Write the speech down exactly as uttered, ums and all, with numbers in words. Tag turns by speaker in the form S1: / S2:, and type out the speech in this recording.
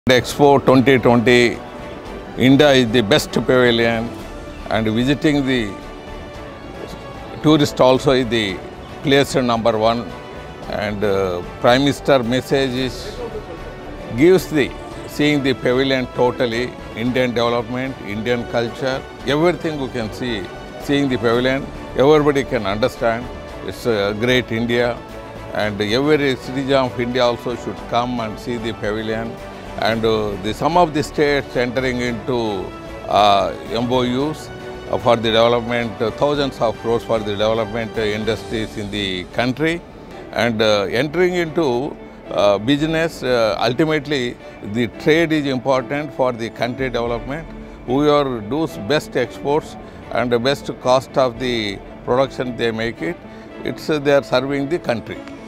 S1: Expo twenty twenty, India is the best pavilion, and visiting the tourist also is the place number one. And uh, Prime Minister message is gives the seeing the pavilion totally Indian development, Indian culture, everything you can see. Seeing the pavilion, everybody can understand it's a great India, and every citizen of India also should come and see the pavilion. And uh, the, some of the states entering into uh, M O Us uh, for the development, uh, thousands of crores for the development uh, industries in the country, and uh, entering into uh, business. Uh, ultimately, the trade is important for the country development. Whoever does best exports and the best cost of the production they make it, it's uh, they are serving the country.